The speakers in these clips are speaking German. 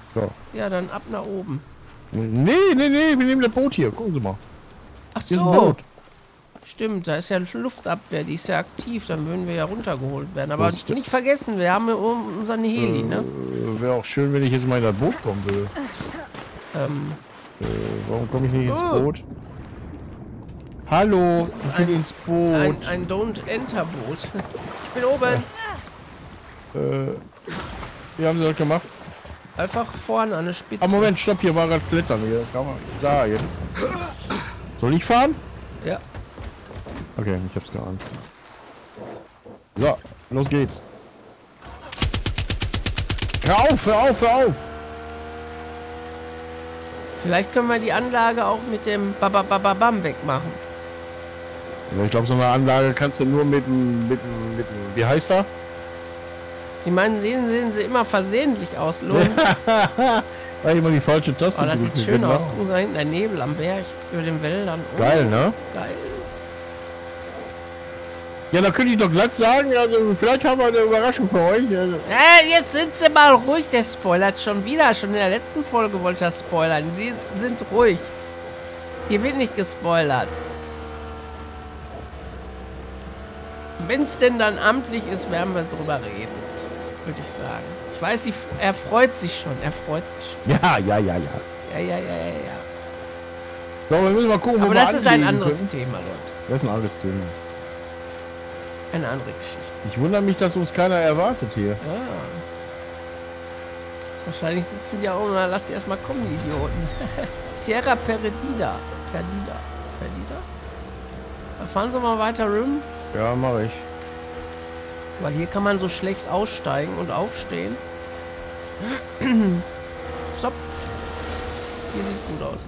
So. Ja, dann ab nach oben. Nee, wir nehmen das Boot hier. Gucken Sie mal. Ach Hier ist ein so. Boot. Stimmt, da ist ja Luftabwehr, die ist ja aktiv, dann würden wir ja runtergeholt werden. Aber Das- nicht vergessen, wir haben ja unseren Heli, ne? Wäre auch schön, wenn ich jetzt mal in das Boot kommen würde. Warum komme ich nicht ins Boot? Hallo, ich will ins Boot. Ein Don't-Enter-Boot. Ich bin oben. Wie haben Sie das gemacht? Einfach vorne an der Spitze. Ah, Moment, stopp, hier war gerade Klettern. Hier kann man. Da, jetzt. Soll ich fahren? Ja. Okay, ich hab's geahnt. So, los geht's. Hör auf, hör auf, hör auf! Vielleicht können wir die Anlage auch mit dem Babababam wegmachen. Ja, ich glaube, so eine Anlage kannst du nur mit dem, wie heißt er? Sie meinen, den sehen sie immer versehentlich aus, Lohn. War immer die falsche Taste. Oh, das sieht gedrückt, schön genau. aus. Guck mal, da hinten der Nebel am Berg über den Wäldern. Oh, Geil, ne? geil. Ja, da könnte ich doch glatt sagen, also vielleicht haben wir eine Überraschung für euch. Also. Jetzt sind Sie mal ruhig, der spoilert schon wieder. Schon in der letzten Folge wollte er spoilern. Sie sind ruhig. Hier wird nicht gespoilert. Wenn es denn dann amtlich ist, werden wir drüber reden. Würde ich sagen. Ich weiß, er freut sich schon. Er freut sich schon. Ja. Ja. So, wir müssen mal gucken, Aber wo wir das ist ein anlegen anderes können. Thema, Leute. Das ist ein anderes Thema. Eine andere Geschichte. Ich wundere mich, dass uns keiner erwartet hier. Ja. Wahrscheinlich sitzen die auch immer, lass die erstmal kommen, die Idioten. Sierra Perdida. Perdida. Da fahren Sie mal weiter rüber. Ja, mache ich. Weil hier kann man so schlecht aussteigen und aufstehen. Stopp. Hier sieht gut aus.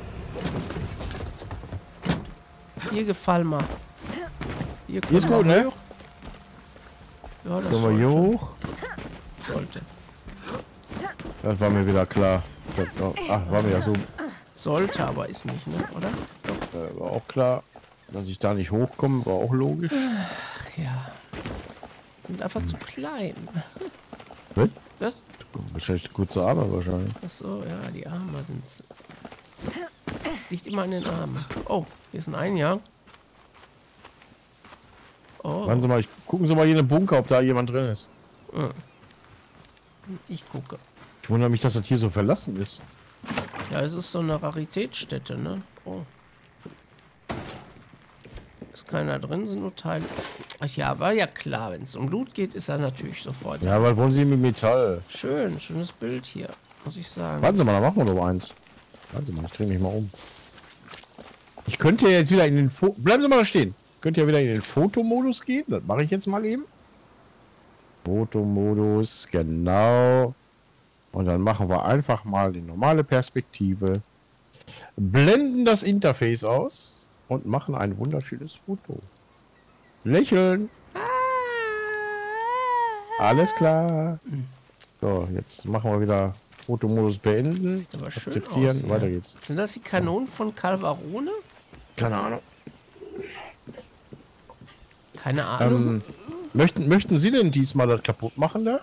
Hier gefallen mir. Hier Hier ist gut, ne? hoch. Ja, das Gehen wir hier hoch. sollte. Das war mir wieder klar. Ach, war mir ja so Sollte, aber ist nicht, ne? Oder? war auch klar, dass ich da nicht hochkomme, war auch logisch. Ja. Sind einfach zu klein. Was? Das? Wahrscheinlich kurze Arme wahrscheinlich. Achso, ja, die Arme sind. Es liegt immer an den Armen. Oh, hier ist ein Eingang. Oh, Warten Sie mal, gucken Sie mal hier in den Bunker, ob da jemand drin ist. ich gucke. Ich wundere mich, dass das hier so verlassen ist. Ja, es ist so eine Raritätsstätte, ne? Oh. Ist keiner drin, sind nur Teile. Ach ja, war ja klar, wenn es um Loot geht, ist er natürlich sofort. Ja, was wollen Sie mit Metall? Schönes Bild hier, muss ich sagen. Warten Sie mal, da machen wir doch eins. Warten Sie mal, ich drehe mich mal um. Ich könnte ja jetzt wieder in den bleiben Sie mal da stehen. Könnt ja wieder in den Fotomodus gehen. Das mache ich jetzt mal eben. Fotomodus, genau. Und dann machen wir einfach mal die normale Perspektive. Blenden das Interface aus und machen ein wunderschönes Foto. Lächeln. Alles klar. So, jetzt machen wir wieder Fotomodus beenden. Sieht aber schön Akzeptieren. aus hier. Weiter geht's. Sind das die Kanonen von Calvarone? Keine Ahnung. Keine Ahnung. Möchten Sie denn diesmal das kaputt machen da?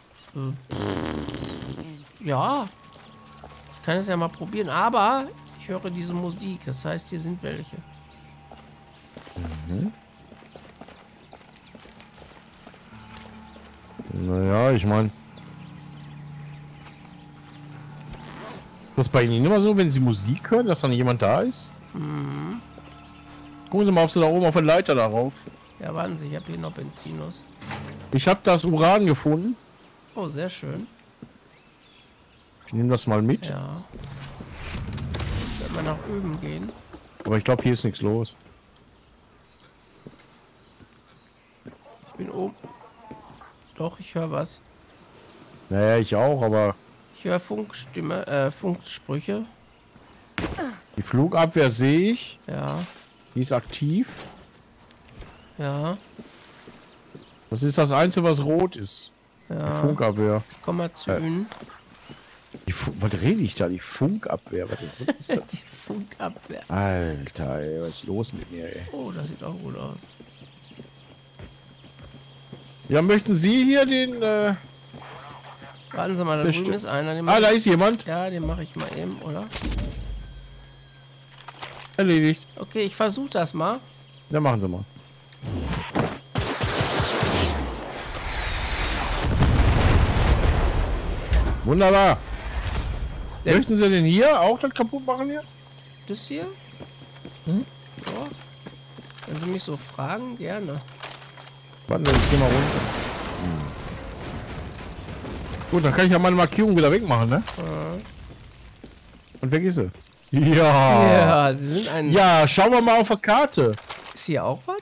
Ja. Ich kann es ja mal probieren, aber ich höre diese Musik. Das heißt, hier sind welche. Naja, ich meine. Ist das bei Ihnen immer so, wenn Sie Musik hören, dass dann jemand da ist? Gucken Sie mal, ob Sie da oben auf der Leiter darauf. Ja, warten Sie, ich habe hier noch Benzinus. Ich habe das Uran gefunden. Oh, sehr schön. Ich nehme das mal mit. Ja. Wenn wir nach oben gehen. Aber ich glaube, hier ist nichts los. Ich bin oben. Doch, ich höre was. Naja, ich auch, aber Ich höre Funkstimme, Funksprüche. die Flugabwehr sehe ich. Ja, Die ist aktiv. ja, Das ist das Einzige, was rot ist. Die ja. Funkabwehr. Ich komme mal zu Ihnen. Was rede ich da? Die Funkabwehr. Was ist das? Die Funkabwehr. Alter, ey, was ist los mit mir, ey? Oh, das sieht auch gut aus. Ja, möchten Sie hier den, Warten Sie mal, da drüben ist einer. Da ist jemand. Ja, den mache ich mal eben, oder? Erledigt. Okay, ich versuche das mal. Ja, machen Sie mal. Wunderbar. Möchten Sie denn hier auch das kaputt machen hier? Das hier? Hm? Ja. Wenn Sie mich so fragen, gerne. Warten Sie, ich geh mal runter. Gut, dann kann ich ja meine Markierung wieder wegmachen, ne? Ja. Und weg ist sie. Ja. Ja, Sie sind ein... Ja, schauen wir mal auf der Karte. Ist hier auch was?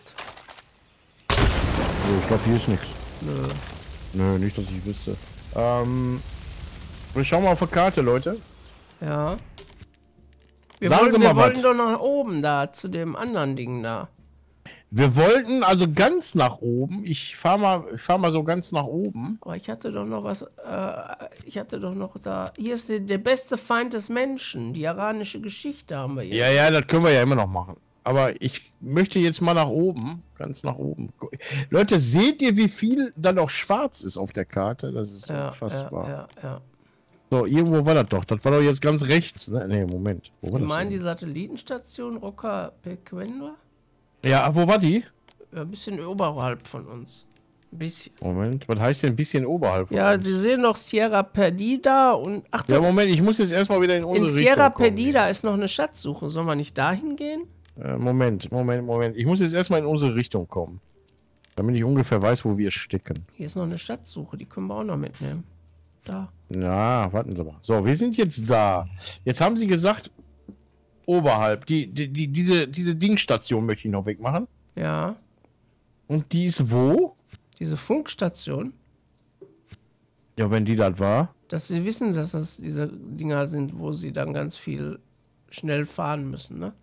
Ich glaube, hier ist nichts. Nö. Nö, nicht, dass ich wüsste. Wir schauen mal auf der Karte, Leute. Ja. Sagen Sie mal wir wollten was. doch nach oben da, zu dem anderen Ding da. Wir wollten also ganz nach oben. Ich fahr mal so ganz nach oben. Aber ich hatte doch noch was, ich hatte doch noch da, hier ist der beste Feind des Menschen, die iranische Geschichte haben wir hier. Ja, ja, das können wir ja immer noch machen. Aber ich möchte jetzt mal nach oben. Ganz nach oben. Leute, seht ihr, wie viel da noch schwarz ist auf der Karte? Das ist unfassbar. Ja. So, irgendwo war das doch. Das war doch jetzt ganz rechts, ne? Ne, Moment. Wo war Sie das meinen denn? die Satellitenstation Rocca Pequenda? Ja, wo war die? Ja, ein bisschen oberhalb von uns. Ein bisschen. Moment, was heißt denn ein bisschen oberhalb? von Ja, uns? Sie sehen noch Sierra Perdida und... Ach, Ja, Moment, ich muss jetzt erstmal wieder in unsere in Richtung Sierra kommen. Perdida ist noch eine Schatzsuche. Sollen wir nicht dahin gehen? Moment. Ich muss jetzt erstmal in unsere Richtung kommen. Damit ich ungefähr weiß, wo wir stecken. Hier ist noch eine Schatzsuche, die können wir auch noch mitnehmen. Da. Na, warten Sie mal. So, wir sind jetzt da. Jetzt haben Sie gesagt, oberhalb. Diese Dingstation möchte ich noch wegmachen. Ja. Und die ist wo? Diese Funkstation, Ja, wenn die das war. dass Sie wissen, dass das diese Dinger sind, wo Sie dann ganz viel schnell fahren müssen, ne?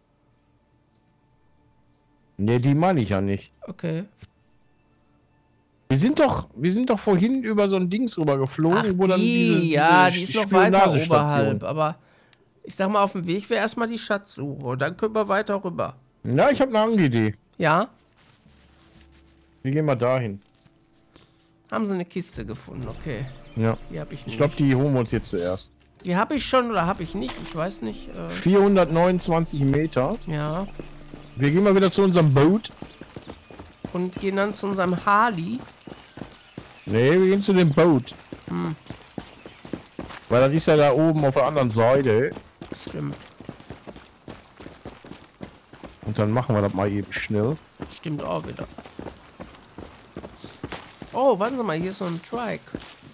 Ne, die meine ich ja nicht. Okay. Wir sind doch vorhin über so ein Dings rüber geflogen, Ach, wo dann diese die ist noch weiter Spionagestation. oberhalb, aber ich sag mal, auf dem Weg wäre erstmal die Schatzsuche und dann können wir weiter rüber. Ja, ich habe eine andere Idee. Ja? Wir gehen mal dahin. Haben Sie eine Kiste gefunden, okay. Ja. Die habe ich nicht. Ich glaube, die holen wir uns jetzt zuerst. Die habe ich schon oder habe ich nicht? Ich weiß nicht. 429 Meter. Ja. Wir gehen mal wieder zu unserem Boot. Und gehen dann zu unserem Harley. Nee, wir gehen zu dem Boot. Hm. Weil das ist ja da oben auf der anderen Seite. Stimmt. Und dann machen wir das mal eben schnell. Stimmt auch wieder. Oh, warten Sie mal, hier ist so ein Trike.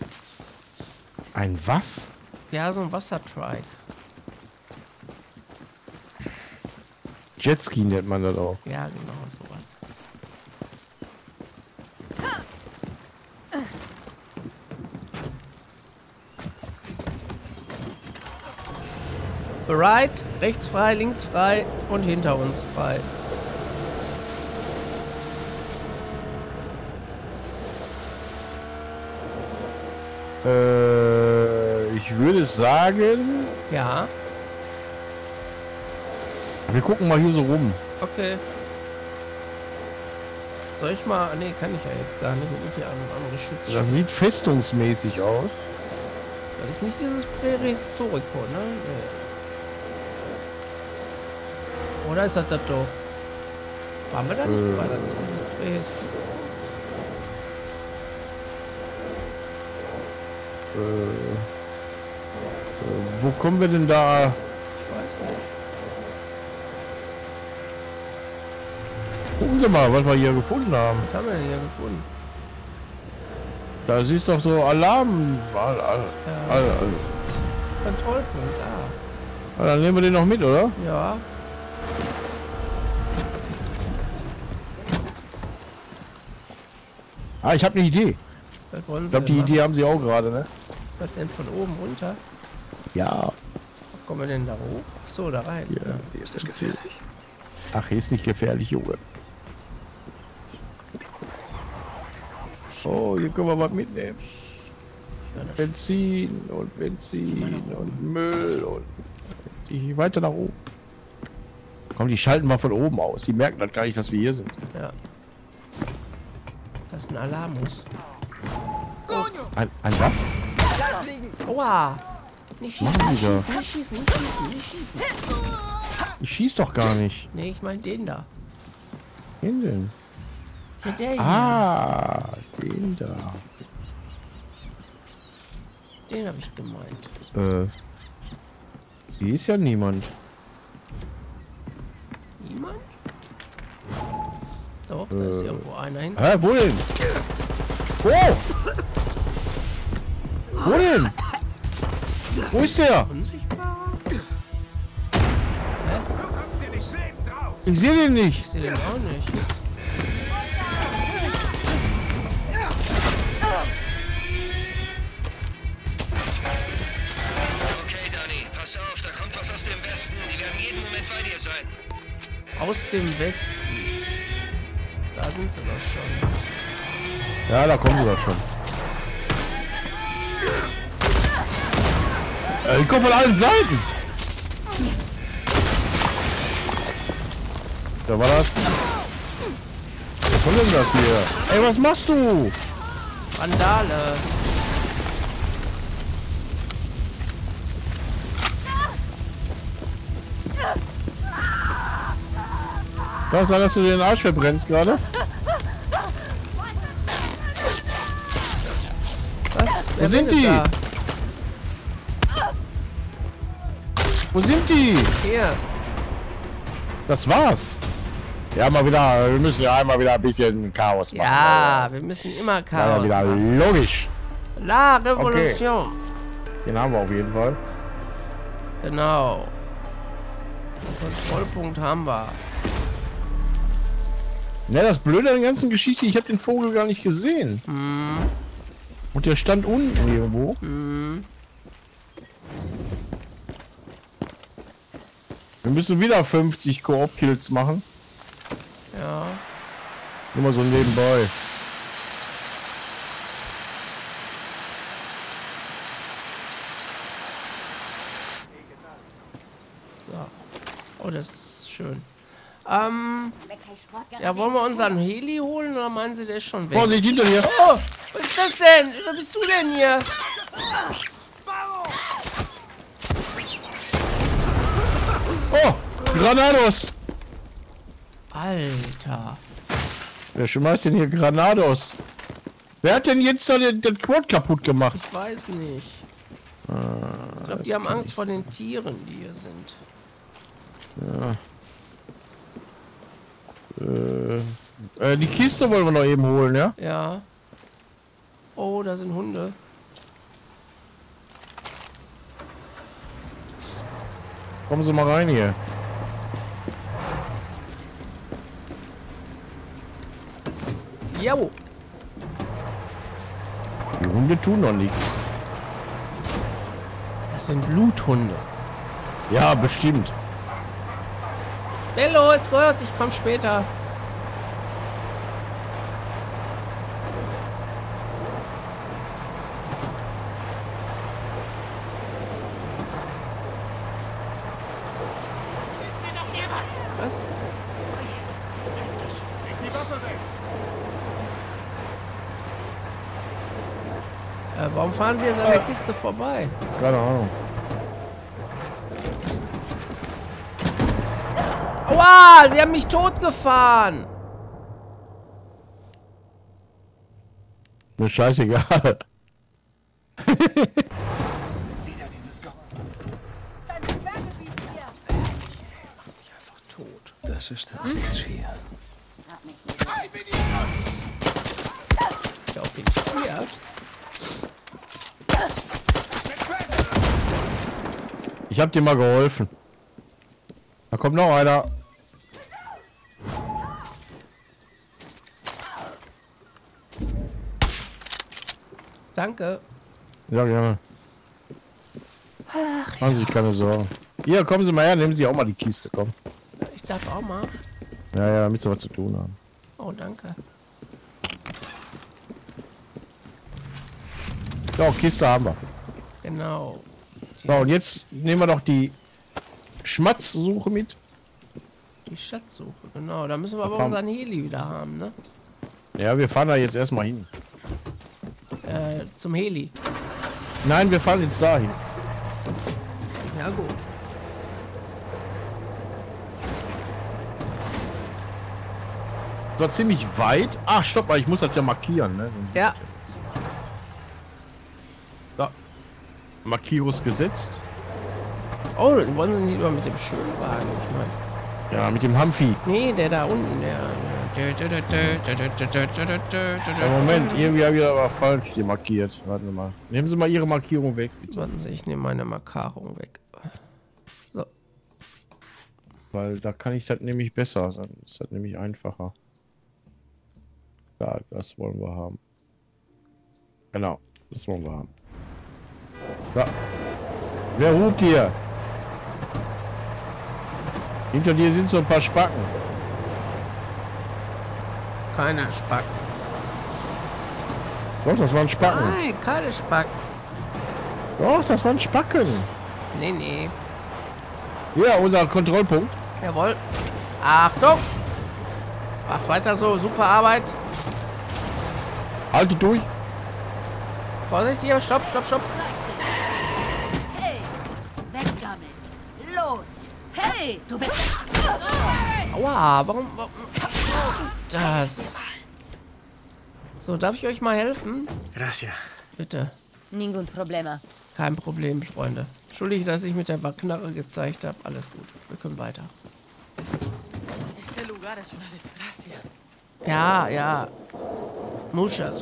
Ein was? Ja, so ein Wassertrike. Jetski nennt man das auch. Ja, genau, sowas. Bereit, rechts frei, links frei und hinter uns frei. Ich würde sagen, Ja, wir gucken mal hier so rum. okay. Soll ich mal... Nee, kann ich ja jetzt gar nicht. Ich muss hier an andere Schütze. Das sieht festungsmäßig aus. Das ist nicht dieses Prähistorico, ne? Nee. Oder ist das das doch? Waren wir da nicht? War das nicht dieses Prähistorico? Wo kommen wir denn da? Ich weiß nicht. Gucken Sie mal, was wir hier gefunden haben. Was haben wir denn hier gefunden? Da ist doch so Alarm. Kontrollpunkt, Dann nehmen wir den noch mit, oder? Ja. Ah, ich habe eine Idee. Was wollen Ich Sie glaube, die denn machen? Idee haben Sie auch gerade, ne? Was denn von oben runter? Ja. Wo kommen wir denn da hoch? Ach so, da rein. Ja. Hier ist es gefährlich. Ach, hier ist nicht gefährlich, Junge. Oh, hier können wir was mitnehmen. Benzin und Müll und die weiter nach oben. Komm, die schalten mal von oben aus. Die merken dann gar nicht, dass wir hier sind. Ja. Das ist ein Alarmus. Ein was? Aua! Nicht schießen, Machen nicht die da? schießen, nicht schießen, nicht schießen, nicht schießen. Ich schieß doch gar nicht. Nee, ich meine den da. Wen denn? Hier, der hier. Ah, den da. Den habe ich gemeint. Hier ist ja niemand. Niemand? Doch, da ist irgendwo einer hin. Hä, wo denn? Wo? Wo denn? Wo ist der? Unsichtbar? Ich sehe den nicht. Ich sehe den auch nicht. Okay, Dani, pass auf, da kommt was aus dem Westen. Die werden jeden Moment bei dir sein. Aus dem Westen. Da sind sie doch schon. Ja, da kommen sie doch schon. Ich komme von allen Seiten. Da war das. Was soll denn das hier? Ey, was machst du? Randale. Kann es sein, dass du dir den Arsch verbrennst gerade? Was? Wer sind bin die? da? Wo sind die? Hier. Das war's. Ja, mal wieder. Wir müssen ja einmal wieder ein bisschen Chaos machen. Ja, wir müssen immer Ja, Chaos wieder machen. logisch. La Revolution. Den haben wir auf jeden Fall. Genau. Den Kontrollpunkt haben wir. Ja, das Blöde an der ganzen Geschichte, ich habe den Vogel gar nicht gesehen. Und der stand unten irgendwo. Wir müssen wieder 50 Koop-Kills machen. Ja. Nur mal so nebenbei. So. Oh, das ist schön. Ja, wollen wir unseren Heli holen oder meinen Sie, der ist schon weg? Vorsicht, hinter dir! Oh, was ist das denn? Wer bist du denn hier? Oh! Granados! Alter. Wer schmeißt denn hier Granados? Wer hat denn jetzt da den Quad kaputt gemacht? Ich weiß nicht. Ich glaube, die haben Angst vor den Tieren, die hier sind. Die Kiste wollen wir noch eben holen, ja? Ja. Oh, da sind Hunde. Kommen Sie mal rein hier. Jo. Die Hunde tun noch nichts. Das sind Bluthunde. Ja, bestimmt. Schnell los, Gott, ich komm später. Was? Warum fahren Sie jetzt an der Kiste vorbei? Keine Ahnung. Aua, Sie haben mich totgefahren. Mir scheißegal. Das ist H4. Ja, auf den Tier. Ich hab dir mal geholfen. Da kommt noch einer. Danke. Ja, gerne. Machen Sie sich keine Sorgen. Hier, kommen Sie mal her, nehmen Sie auch mal die Kiste, komm. Ich darf auch mal. Ja, ja, damit Sie was zu tun haben. Oh, danke. So, Kiste haben wir. Genau. So, und jetzt nehmen wir doch die Schmatzsuche mit. Die Schatzsuche, genau. Da müssen wir aber fahren- unseren Heli wieder haben, ne? Ja, wir fahren da jetzt erstmal hin. Zum Heli. Nein, wir fahren jetzt dahin. Ja, gut. Das war ziemlich weit. Ach, stopp mal, ich muss das ja markieren, ne? Ja. Da. Markierung gesetzt. Oh, dann wollen sie nicht über mit dem schönen Wagen, ich meine. Ja, mit dem Humpy. Nee, der da unten, der. Ja, Moment, irgendwie habe ich aber falsch hier markiert. Warten Sie mal. Nehmen Sie mal Ihre Markierung weg, bitte. Warten Sie, ich nehme meine Markierung weg. So. Weil da kann ich das nämlich besser. Dann ist das nämlich einfacher. Da, das wollen wir haben. Genau, das wollen wir haben. Da. Wer ruft hier? Hinter dir sind so ein paar Spacken. Keine Spacken. Doch, das waren Spacken. Nein, keine Spacken. Doch, das waren Spacken. Nee, nee. Ja, unser Kontrollpunkt. Jawohl. Achtung! Mach weiter so, super Arbeit. Haltet durch. Vorsicht hier, stopp, stopp, stopp. Hey, weg damit. Los. Hey, du bist... Aua, warum das? So, darf ich euch mal helfen? Gracias. Bitte. Ningún problema. Kein Problem, Freunde. Entschuldigt, dass ich mit der Knarre gezeigt habe. Alles gut. Wir können weiter. Este lugar es una desgracia. Ja, ja. Muchas.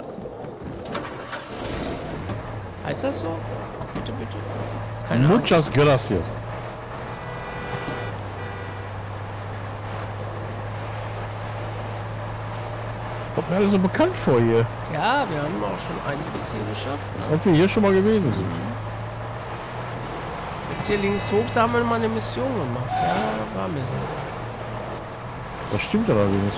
Heißt das so? Bitte, bitte. Keine Ahnung. Muchas gracias. Kommt mir alles so bekannt vor hier. Ja, wir haben auch schon einiges hier geschafft. Ne? Ob wir hier schon mal gewesen sind. Jetzt hier links hoch, da haben wir mal eine Mission gemacht. Ja, war mir so. Das stimmt allerdings.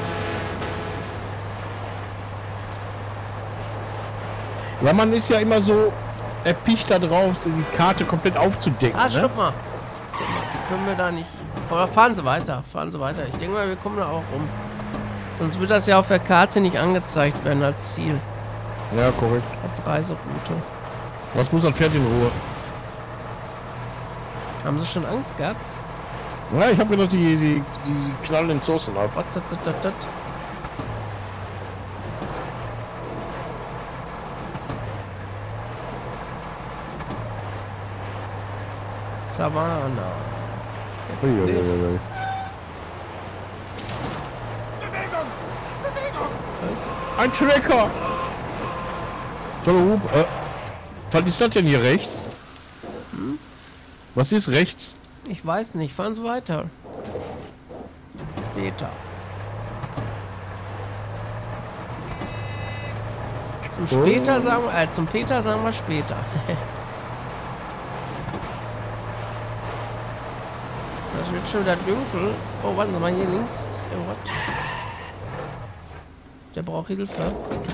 Ja, man ist ja immer so erpicht da drauf, die Karte komplett aufzudecken. Ah, ne? stopp mal. Können wir da nicht... Oder fahren Sie weiter, Ich denke mal, wir kommen da auch rum. Sonst wird das ja auf der Karte nicht angezeigt werden als Ziel. Ja, korrekt. Als Reiseroute. Was muss das Pferd in Ruhe? Haben Sie schon Angst gehabt? Ja, ich habe gedacht, die knallen den Soßen ab. Was, das? Savannah. Jetzt Uiuiui. Ein Tracker! Hallo, was ist das denn hier rechts? Was ist rechts? Ich weiß nicht, fahren Sie weiter. Später. Zum später sagen wir, zum Peter sagen wir später. Das wird schon wieder dunkel. Oh, warten Sie mal, hier links ist irgendwas. Der braucht Hilfe.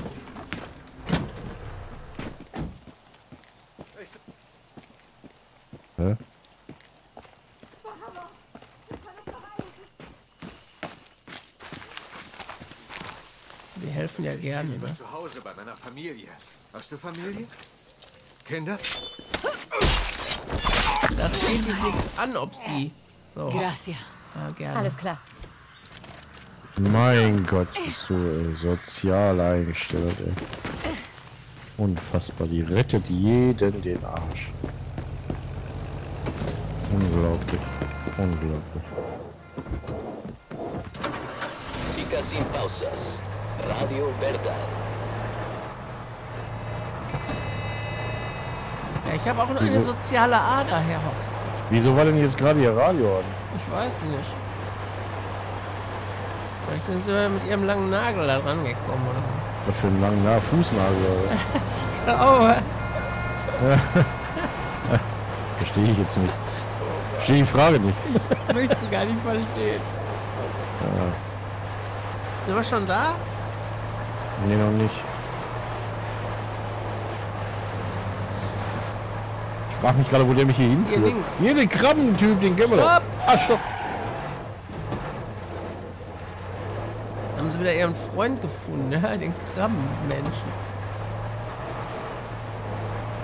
Hä? Wir helfen ja gerne, ne? Zu Hause bei meiner Familie. Hast du Familie? Kinder? Das geht dich nichts an, ob sie. So, Gracias. ja, gerne. Alles klar. Mein Gott, bist du sozial eingestellt, ey. Unfassbar, die rettet jeden den Arsch. Unglaublich. Música sin pausas. Radio Verdad. Ja, ich habe auch noch eine soziale Ader, Herr Hox. Wieso war denn jetzt gerade ihr Radio an? Ich weiß nicht. Vielleicht sind sie mit ihrem langen Nagel da dran gekommen, oder? Was für einen langen Fußnagel, oder? Ich glaube. Verstehe ich jetzt nicht. Verstehe die Frage nicht. Ich möchte sie gar nicht verstehen. Ja. Sind wir schon da? Nee, noch nicht. Ich frage mich gerade, wo der mich hier hinführt. Hier links. Hier, den Krabbentyp, den kennen wir doch. Stopp! Ah, stopp! Haben sie wieder ihren Freund gefunden, ja? Den Krabbenmenschen.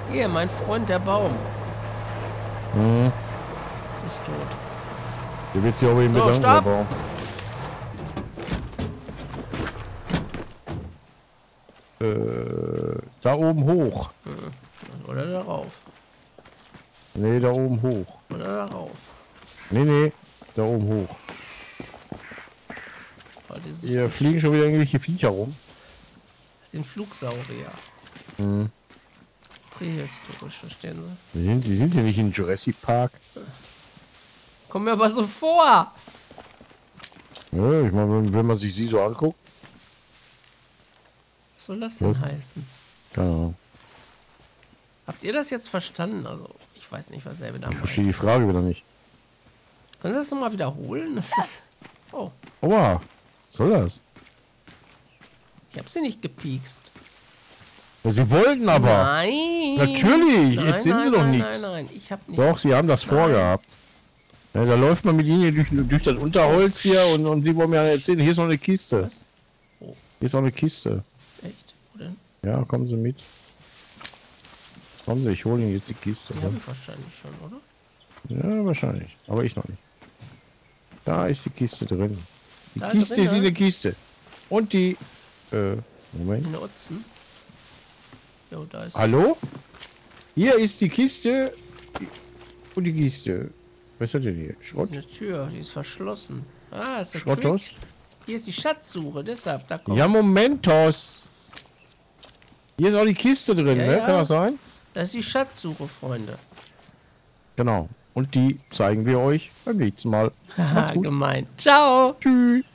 Hier, mein Freund, der Baum. Hm. Ist tot. Du willst hier oben So, bedanken, stopp. der Baum. Da oben hoch. Oder darauf. Nee, da oben hoch. Oder darauf. Nee, da oben hoch. Oh, dieses Hier fliegen schon wieder irgendwelche Viecher rum. Das sind Flugsaurier. Hm. Prähistorisch, verstehen Sie? Sie sind ja nicht in Jurassic Park. Kommt mir aber so vor. Ja, ich meine, wenn man sich sie so anguckt. Was soll das denn Was? heißen? Keine Ahnung. Habt ihr das jetzt verstanden? Also, ich weiß nicht, was er wieder Ich meint. verstehe die Frage wieder nicht. Können Sie das nochmal wiederholen? Das ist... Oh, Oha, was soll das? ich habe sie nicht gepiekst. Ja, sie wollten aber. Nein. Natürlich, Nein, jetzt sind nein, sie doch nein, nichts. Nein, ich habe nicht. Doch, sie haben das Nein. vorgehabt. Ja, da läuft man mit ihnen durch das Unterholz hier und sie wollen mir erzählen, hier ist noch eine Kiste. Was? Oh. Hier ist noch eine Kiste. Echt? Wo denn? Ja, kommen Sie mit. Kommen Sie, ich hole Ihnen jetzt die Kiste. Die habe ich wahrscheinlich schon, oder? Ja, wahrscheinlich. Aber ich noch nicht. Da ist die Kiste drin. Die Da Kiste drin, ist in ja? der Kiste. Und die... Moment. Nutzen. Jo, da ist. Hallo? Hier ist die Kiste. Und die Kiste. Was hat denn hier? Schrott? Eine Tür, die ist verschlossen. Ah, ist der Schrottos? Trick. Hier ist die Schatzsuche, deshalb, da kommt. Ja, Momentos. Hier ist auch die Kiste drin, Ja, ne? ja. Kann das sein? Das ist die Schatzsuche, Freunde. Genau. Und die zeigen wir euch beim nächsten Mal. Haha, Macht's gut. gemein. Ciao. Tschüss.